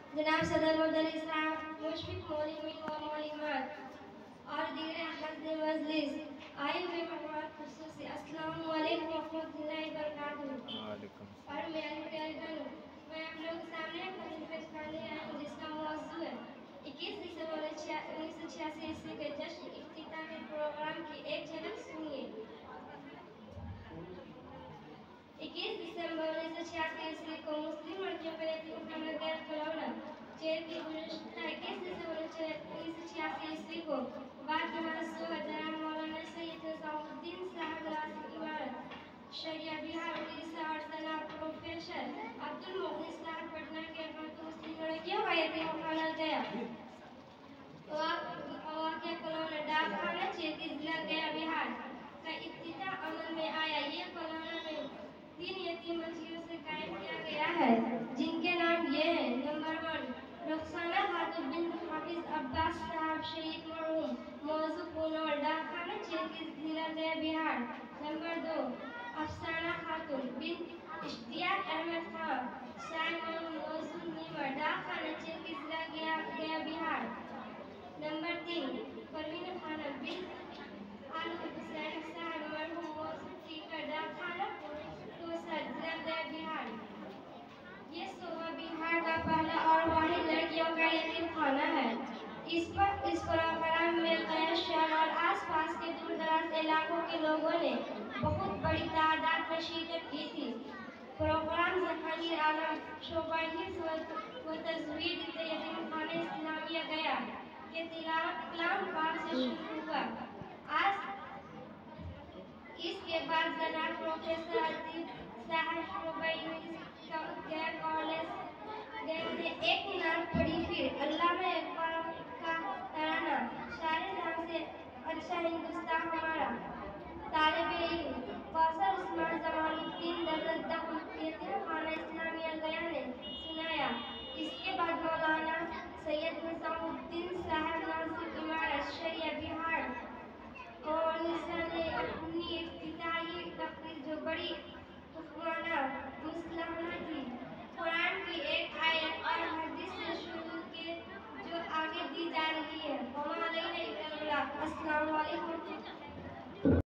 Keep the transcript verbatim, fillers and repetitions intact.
جناب صدر مدنی صاحب، مشفق مولمین و مولمات اور دیگر حضرت مجلس، آئے ہوئے مہمان خصوصی، السلام علیکم ورحمۃ اللہ وبرکاتہ۔ اور میں میں آپ لوگوں کے سامنے ایک خطبہ پیش کرنے آئی ہوں جس کا موضوع ہے اکیس دسمبر انیس سو چھیاسی عیسوی کے جشن افتتاحی پروگرام کی ایک جھلک سنیے۔ اکیس دسمبر انیس سو چھیاسی عیسوی کو مسلم لڑکیوں پر یتیم خانہ غیر کھلونا چیر کی گزشتہ اکیس دسمبر انیس سو چھیاسی عیسوی کو بعد جنازہ جناب مولانا سید نظام الدین صاحب راضی عمارت شریعہ بہار اڑیسہ اور جناب پروفیسر عبد المغنی صاحب پٹنہ کے ہاتھوں مسلم لڑکیوں کا یتیم خانہ گیا واقع کلونا ڈاک خانہ چیتی ضلع گیا بہار کا افتتاح عمل میں آیا۔ یہ کلونا میں تین یتیم بچیوں سے قائم کیا گیا ہے جن کے نام یہ ہیں: نمبر ون رخسانہ خاتون بنت حافظ عباس صاحب شہید مرحوم موضوع پونول ڈاک خانہ چیتی ضلع گیا بہار۔ نمبر دو افسانہ خاتون بنت اشتیاق احمد خان شاہ مرحوم موضوع نیمر ڈاک خانہ چیتی ضلع گیا گیا بہار۔ نمبر تین پروین خانم بنت عالم حسین صاحب مرحوم موضوع ٹیکر ڈاک خانہ کوسر ضلع گیا بہار۔ یہ صوبہ بہار کا پہلا اور واحد لڑکیوں کا یتیم خانہ ہے۔ اس پر اس پروگرام میں گیا شہر اور آس پاس کے دور دراز علاقوں کے لوگوں نے بہت بڑی تعداد میں شرکت کی تھی۔ پروگرام جہانگیر عالم شعبہ حفظ و تزویر یتیم خانہ اسلامیہ گیا کے تلاوت کلام پاک سے شروع ہوا۔ آج اس کے بعد جناب پروفیسر عطیف صاحب شعبہ انگلش گیا کالج گئے نے ایک نعت پڑھی، پھر علامہ اقبال کا ترانہ شار جہاں سے اچھا ہندوستان ہمارا طالب علم کوثر عثمان جمال الدین درجہ یتیم خانہ اسلامیہ گیا نے سنایا۔ اس کے بعد مولانا سید نظام الدین صاحب راضی عمارت شریعہ بہار اڑیسہ نے اپنی افتتاحی تقریر جو بڑی حکمانہ مسلحانہ تھی، قرآن کی ایک آیت اور حدیث سے شروع کی جو آگے دی جا رہی ہے۔ وما علینا الا البلاغ۔ السلام علیکم۔